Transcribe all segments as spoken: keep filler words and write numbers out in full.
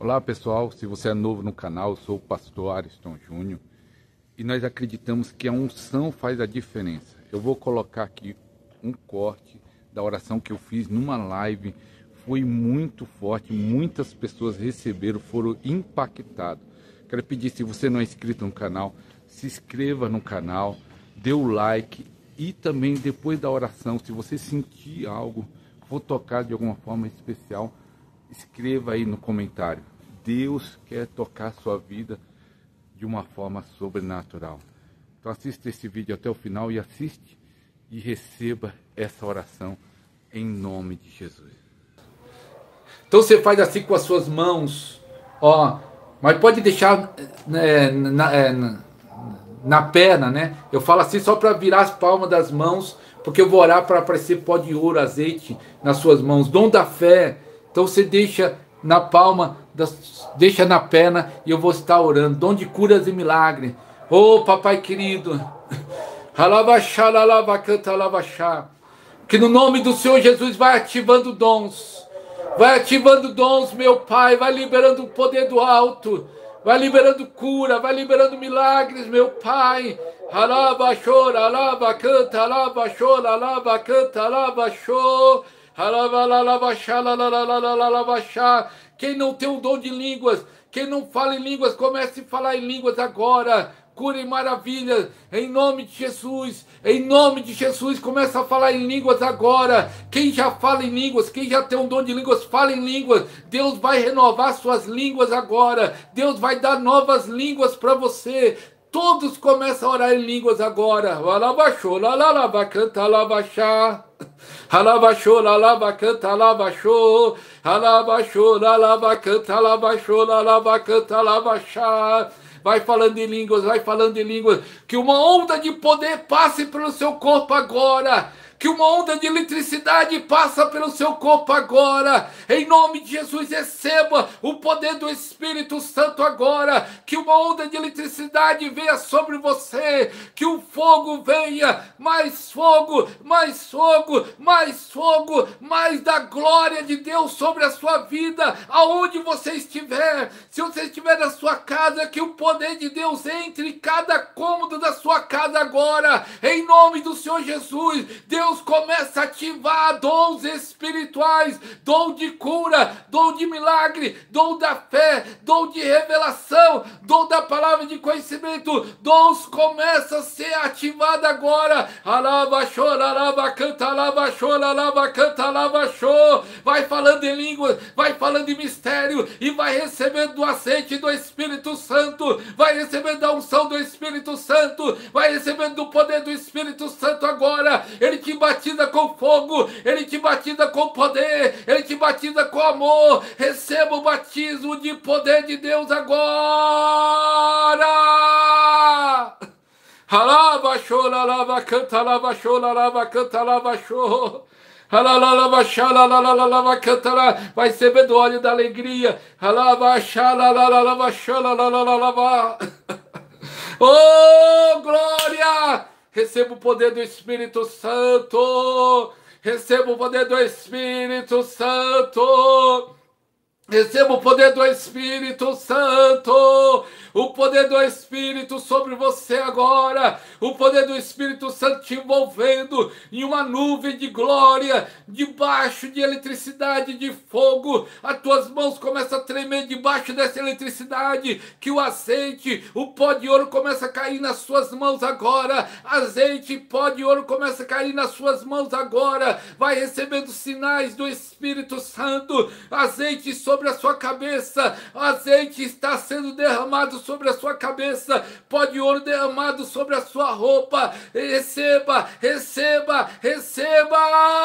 Olá pessoal, se você é novo no canal, eu sou o pastor Ariston Júnior e nós acreditamos que a unção faz a diferença. Eu vou colocar aqui um corte da oração que eu fiz numa live, foi muito forte, muitas pessoas receberam, foram impactadas. Quero pedir, se você não é inscrito no canal, se inscreva no canal, dê o like e também depois da oração, se você sentir algo, for tocar de alguma forma especial, escreva aí no comentário. Deus quer tocar a sua vida de uma forma sobrenatural. Então assista esse vídeo até o final e assiste e receba essa oração em nome de Jesus. Então você faz assim com as suas mãos, ó, mas pode deixar né, na, na, na perna, né? Eu falo assim só para virar as palmas das mãos, porque eu vou orar para aparecer pó de ouro, azeite nas suas mãos, dom da fé. Então você deixa na palma, das, deixa na perna e eu vou estar orando. Dom de curas e milagres. Ô oh, papai querido. Que no nome do Senhor Jesus vai ativando dons. Vai ativando dons, meu Pai. Vai liberando o poder do alto. Vai liberando cura. Vai liberando milagres, meu Pai. Alaba chora, alaba canta, alaba chora, alaba canta, alaba chora. Quem não tem o dom de línguas, quem não fala em línguas, comece a falar em línguas agora. Cura e maravilhas, em nome de Jesus, em nome de Jesus, começa a falar em línguas agora. Quem já fala em línguas, quem já tem um dom de línguas, fala em línguas. Deus vai renovar suas línguas agora. Deus vai dar novas línguas para você. Todos começam a orar em línguas agora. Alabachou, lalaba, canta, alabachá. Alabachou, lalaba, canta, alabachou. Alabachou, lalaba, canta, alabachou, lalaba, canta, alabachá. Vai falando em línguas, vai falando em línguas. Que uma onda de poder passe pelo seu corpo agora. Que uma onda de eletricidade passa pelo seu corpo agora. Em nome de Jesus, receba o poder do Espírito Santo agora. Que uma onda de eletricidade venha sobre você. Que o fogo venha. Mais fogo, mais fogo, mais fogo. Mais da glória de Deus sobre a sua vida. Aonde você estiver. Se você estiver na sua casa, que o poder de Deus entre em cada cômodo da sua casa agora. Em nome do Senhor Jesus. Deus começa a ativar dons espirituais, dom de cura, dom de milagre, dom da fé, dom de revelação, dom da palavra de conhecimento. Dons começam a ser ativados agora. Alaba, chora, alaba, canta, alaba, chora, alaba, canta, alaba, chora. Vai falando em línguas, vai falando em mistério e vai recebendo o azeite do Espírito Santo, vai recebendo a unção do Espírito Santo, vai recebendo o poder do Espírito Santo agora. Ele te batiza com fogo, ele te batiza com poder, ele te batiza com amor. Receba o batismo de poder de Deus agora. Alaba, chora, alaba, canta, alaba, chora, alaba, canta, alaba, chora. Vai receber do óleo da alegria. Oh, glória! Receba o poder do Espírito Santo. Receba o poder do Espírito Santo. Receba o poder do Espírito Santo. O poder do Espírito sobre você agora. O poder do Espírito Santo te envolvendo em uma nuvem de glória, debaixo de eletricidade, de fogo. As tuas mãos começam a tremer debaixo dessa eletricidade. Que o azeite, o pó de ouro começa a cair nas suas mãos agora. Azeite e pó de ouro começa a cair nas suas mãos agora. Vai recebendo sinais do Espírito Santo. Azeite sobre a sua cabeça. Azeite está sendo derramado sobre a sua cabeça, pó de ouro derramado sobre a sua roupa. Receba, receba, receba.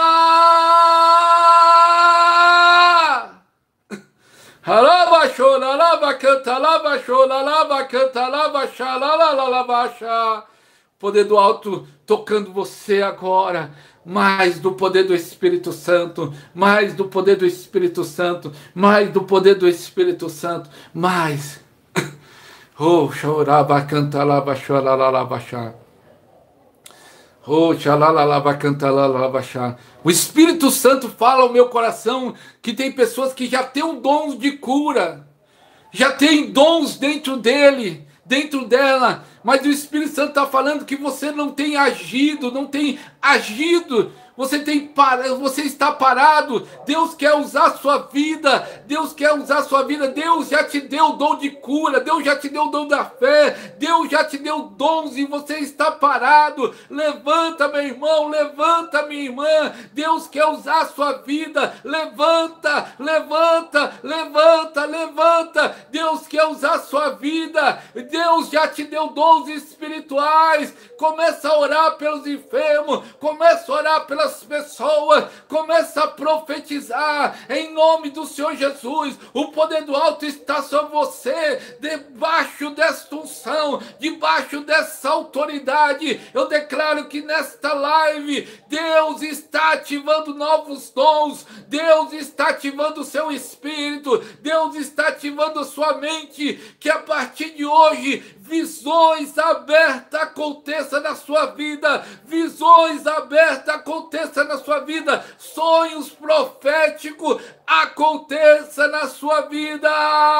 Alaba chora, alaba canta, alaba chora, alaba canta, alaba chá, alaba chá. Poder do alto tocando você agora. Mais do poder do Espírito Santo, mais do poder do Espírito Santo, mais do poder do Espírito Santo, mais. Oh, chorava, canta, lava, chora, lava, chá. Oh, xalalala, canta, lava, chá. O Espírito Santo fala ao meu coração que tem pessoas que já têm um dom de cura. já tem dons dentro dele, dentro dela, mas o Espírito Santo está falando que você não tem agido, não tem agido, você, tem par... você está parado. Deus quer usar a sua vida, Deus quer usar a sua vida, Deus já te deu o dom de cura, Deus já te deu o dom da fé, Deus já te deu dons e você está parado. Levanta, meu irmão, levanta, minha irmã, Deus quer usar a sua vida, levanta, levanta, levanta, levanta, Deus quer usar a sua vida, Deus já te deu dons espirituais. Começa a orar pelos enfermos, começa a orar pelas pessoas, começa a profetizar em nome do Senhor Jesus. O poder do alto está sobre você, debaixo desta unção, debaixo dessa autoridade. Eu declaro que nesta live Deus está ativando novos dons, Deus está ativando o seu espírito, Deus está ativando a sua mente, que a partir de hoje visões abertas aconteçam na sua vida, visões abertas aconteçam na sua vida, sonhos proféticos aconteçam na sua vida.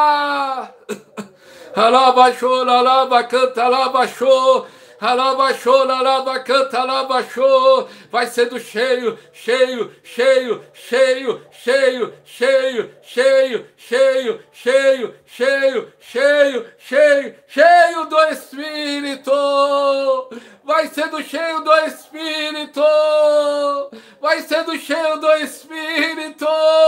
Alabaxô, alaba, canta, alabaxô. Alabaxô, alaba, canta, alabaxô. Vai sendo cheio, cheio, cheio, cheio, cheio, cheio, cheio, cheio, cheio, cheio, cheio, cheio, cheio do Espírito. Vai sendo cheio do Espírito. Vai sendo cheio do Espírito.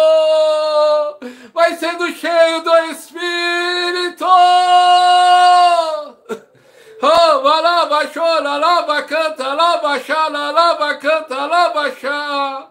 Vai sendo cheio do Espírito. Oh, alaba, chora, alaba, canta, alaba, xala, alaba, canta, alaba, xá.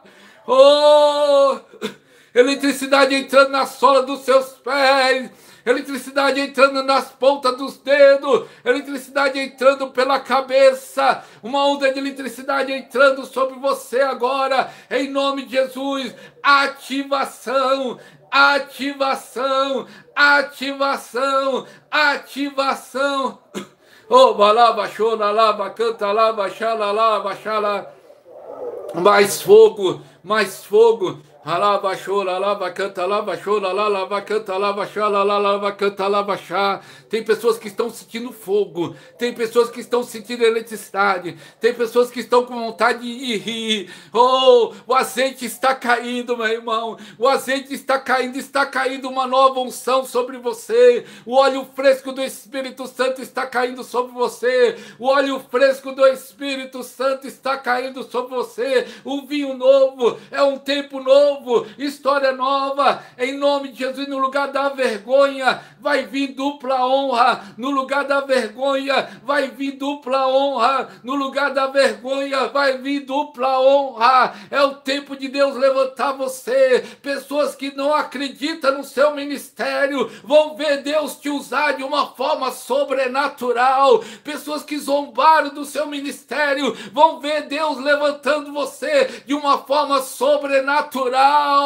Oh, eletricidade entrando na sola dos seus pés, eletricidade entrando nas pontas dos dedos, eletricidade entrando pela cabeça, uma onda de eletricidade entrando sobre você agora, em nome de Jesus. Ativação, ativação, ativação, ativação. Oh, balaba, chora, lava, canta, lava, xala, lava, xala. Mais fogo, mais fogo. Alava, chora, lava, canta, lava, chora, lá, lava, canta, lava, xala, lá, lava, canta, lava, xá. Tem pessoas que estão sentindo fogo, tem pessoas que estão sentindo eletricidade, tem pessoas que estão com vontade de rir. Oh, o azeite está caindo, meu irmão, o azeite está caindo, está caindo uma nova unção sobre você. O óleo fresco do Espírito Santo está caindo sobre você, o óleo fresco do Espírito Santo está caindo sobre você. O vinho novo, é um tempo novo, história nova, em nome de Jesus. No lugar da vergonha vai vir dupla honra, no lugar da vergonha vai vir dupla honra, no lugar da vergonha vai vir dupla honra. É o tempo de Deus levantar você. Pessoas que não acreditam no seu ministério vão ver Deus te usar de uma forma sobrenatural. Pessoas que zombaram do seu ministério vão ver Deus levantando você de uma forma sobrenatural.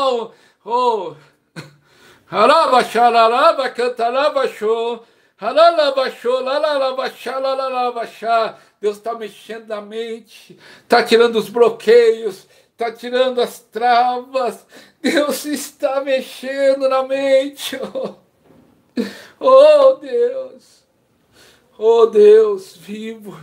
Oh, alabaxá, alaba, canta, alabaxô, alalabaxô, alalabaxá, alalabaxá. Deus está mexendo na mente, está tirando os bloqueios, está tirando as travas. Deus está mexendo na mente. Oh, oh Deus, oh Deus vivo.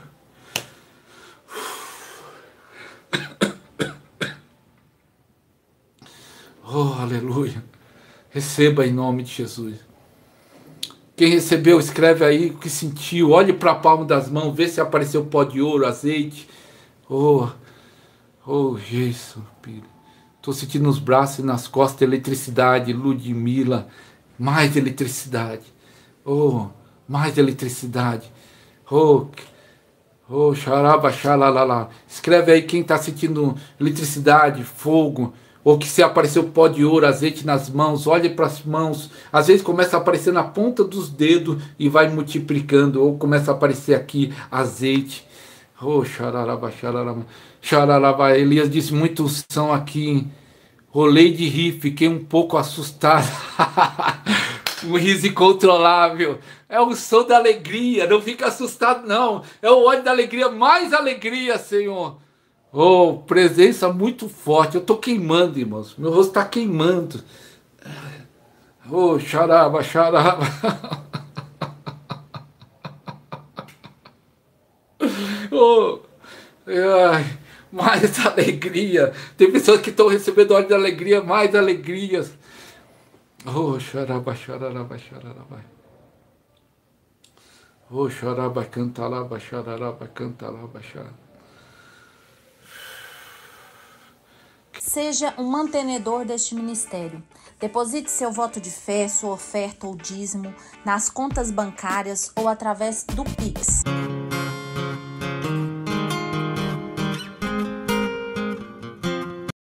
Oh, aleluia. Receba em nome de Jesus. Quem recebeu, escreve aí o que sentiu. Olhe para a palma das mãos, vê se apareceu pó de ouro, azeite. Oh, oh, Jesus. Estou sentindo nos braços e nas costas eletricidade. Ludmila, mais eletricidade. Oh, mais eletricidade. Oh, oh, xaraba, xalalala. Escreve aí quem está sentindo eletricidade, fogo. Ou que se apareceu pó de ouro, azeite nas mãos. Olhe para as mãos. Às vezes começa a aparecer na ponta dos dedos e vai multiplicando. Ou começa a aparecer aqui azeite. Oh, xararaba, xararaba, xararaba. Elias disse, muita unção aqui. Rolei de rir, fiquei um pouco assustado. Um riso incontrolável. É o som da alegria. Não fica assustado, não. É o óleo da alegria. Mais alegria, Senhor. Oh, presença muito forte. Eu estou queimando, irmãos. Meu rosto está queimando. Oh, xaraba, xaraba. Oh, ai, mais alegria. Tem pessoas que estão recebendo óleo de alegria, mais alegrias. Oh, xaraba, xaraba, xaraba. Oh, xaraba, cantalaba, xaraba, cantalaba, xaraba. Seja um mantenedor deste ministério. Deposite seu voto de fé, sua oferta ou dízimo nas contas bancárias ou através do Pix.